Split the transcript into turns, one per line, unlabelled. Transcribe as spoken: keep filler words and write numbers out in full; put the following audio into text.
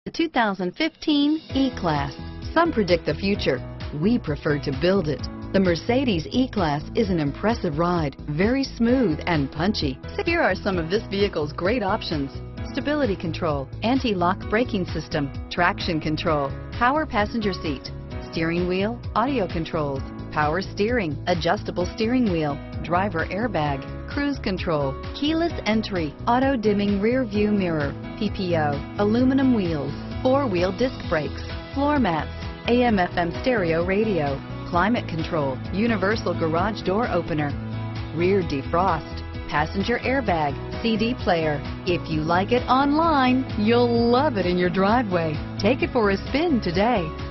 The two thousand fifteen E-Class. Some predict the future. We prefer to build it. The Mercedes E-Class is an impressive ride, very smooth and punchy. Here are some of this vehicle's great options: stability control, anti-lock braking system, traction control, power passenger seat, steering wheel audio controls, power steering, adjustable steering wheel, driver airbag, cruise control, keyless entry, auto dimming rear view mirror, P P O, aluminum wheels, four-wheel disc brakes, floor mats, A M F M stereo radio, climate control, universal garage door opener, rear defrost, passenger airbag, C D player. If you like it online, you'll love it in your driveway. Take it for a spin today.